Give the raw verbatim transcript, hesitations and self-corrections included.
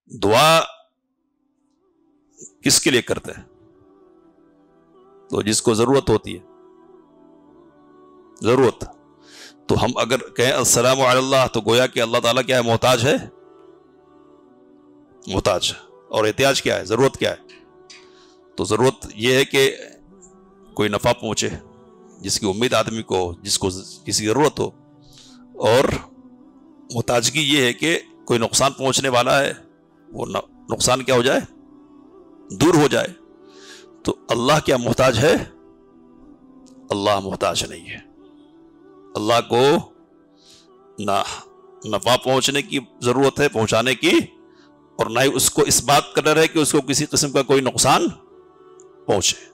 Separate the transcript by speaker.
Speaker 1: दुआ किसके लिए करते हैं? तो जिसको जरूरत होती है, जरूरत। तो हम अगर कहें अस्सलामु अल्लाह, तो गोया कि अल्लाह ताला क्या है? मोहताज है, मोहताज। और एहतियाज क्या है? जरूरत क्या है? तो जरूरत यह है कि कोई नफा पहुंचे, जिसकी उम्मीद आदमी को, जिसको किसी जरूरत हो। और मोहताजगी ये है कि कोई नुकसान पहुंचने वाला है, वो नुकसान क्या हो जाए? दूर हो जाए। तो अल्लाह क्या मोहताज है? अल्लाह मोहताज नहीं है। अल्लाह को ना नफा पहुंचने की जरूरत है, पहुंचाने की, और ना ही उसको इस बात का डर है कि उसको किसी किस्म का कोई नुकसान पहुंचे।